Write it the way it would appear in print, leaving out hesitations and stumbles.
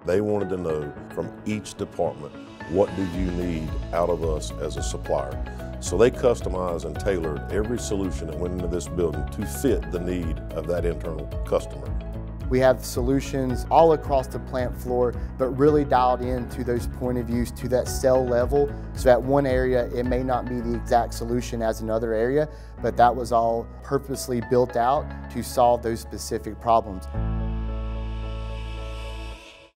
They wanted to know from each department, what do you need out of us as a supplier? So they customized and tailored every solution that went into this building to fit the need of that internal customer. We have solutions all across the plant floor, but really dialed into those point of views to that cell level. So at one area, it may not be the exact solution as another area, but that was all purposely built out to solve those specific problems.